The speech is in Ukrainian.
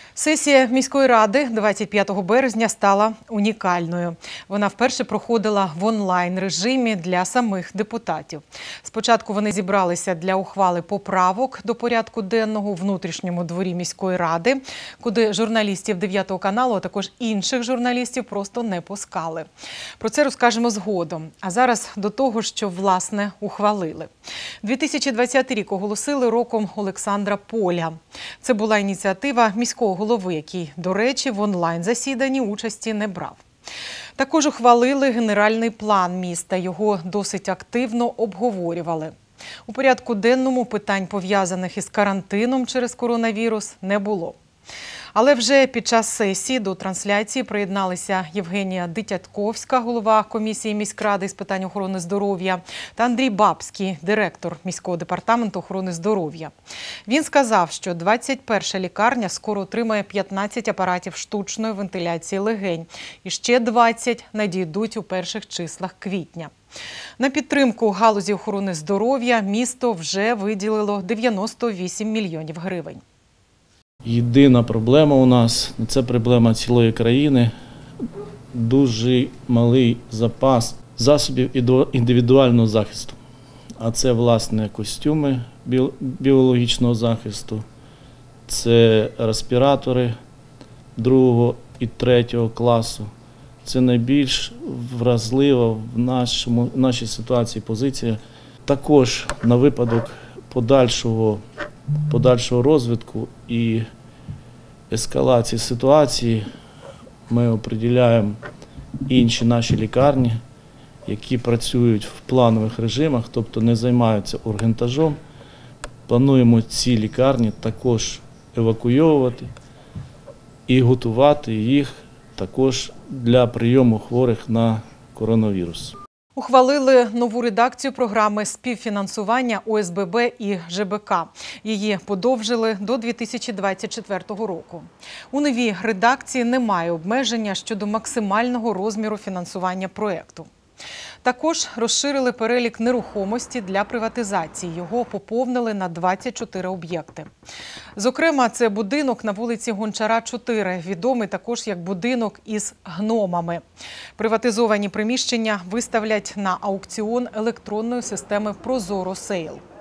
Сесія міської ради 25 березня стала унікальною. Вона вперше проходила в онлайн-режимі для самих депутатів. Спочатку вони зібралися для ухвали поправок до порядку денного у внутрішньому дворі міської ради, куди журналістів 9 каналу, а також інших журналістів просто не пускали. Про це розкажемо згодом. А зараз до того, що, власне, ухвалили. 2020 рік оголосили роком Олександра Поля. Це була ініціатива міського голови, який, до речі, в онлайн-засіданні участі не брав. Також ухвалили генеральний план міста. Його досить активно обговорювали. У порядку денному питань, пов'язаних із карантином через коронавірус, не було. Але вже під час сесії до трансляції приєдналися Євгенія Дитятковська, голова комісії міськради з питань охорони здоров'я, та Андрій Бабський, директор міського департаменту охорони здоров'я. Він сказав, що 21-ша лікарня скоро отримає 15 апаратів штучної вентиляції легень. І ще 20 надійдуть у перших числах квітня. На підтримку галузі охорони здоров'я місто вже виділило 98 мільйонів гривень. Єдина проблема у нас – це проблема цілої країни. Дуже малий запас засобів індивідуального захисту. А це, власне, костюми біологічного захисту, це респіратори 2 і 3 класу. Це найбільш вразлива в нашій ситуації позиція. Також на випадок подальшого розвитку і ескалації ситуації ми определяємо інші наші лікарні, які працюють в планових режимах, тобто не займаються ургентажом. Плануємо ці лікарні також евакуйовувати і готувати їх також для прийому хворих на коронавірус. Ухвалили нову редакцію програми співфінансування ОСББ і ЖБК. Її подовжили до 2024 року. У новій редакції немає обмеження щодо максимального розміру фінансування проєкту. Також розширили перелік нерухомості для приватизації. Його поповнили на 24 об'єкти. Зокрема, це будинок на вулиці Гончара, 4, відомий також як будинок із гномами. Приватизовані приміщення виставлять на аукціон електронної системи «Прозоро Сейл».